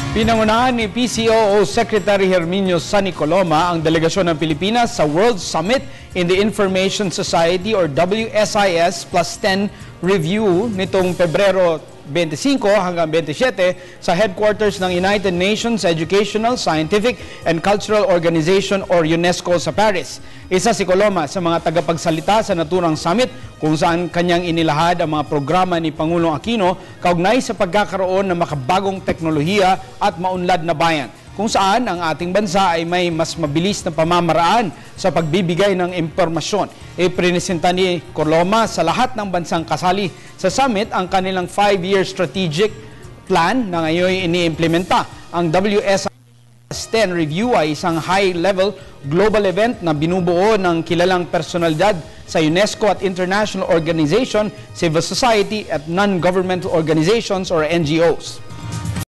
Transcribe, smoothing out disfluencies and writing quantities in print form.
Pinangunahan ni PCOO Secretary Herminio Sunny Coloma ang delegasyon ng Pilipinas sa World Summit in the Information Society or WSIS Plus 10 review nitong Pebrero 25 hanggang 27 sa headquarters ng United Nations Educational, Scientific and Cultural Organization or UNESCO sa Paris. Isa si Coloma sa mga tagapagsalita sa naturang summit kung saan kanyang inilahad ang mga programa ni Pangulong Aquino kaugnay sa pagkakaroon ng makabagong teknolohiya at maunlad na bayan, kung saan ang ating bansa ay may mas mabilis na pamamaraan sa pagbibigay ng impormasyon. Iprinesenta ni Coloma sa lahat ng bansang kasali sa summit ang kanilang 5-year strategic plan na ngayon iniimplementa. Ang WSIS 10 review ay isang high-level global event na binubuo ng kilalang personalidad sa UNESCO at international organization, civil society at non-governmental organizations or NGOs.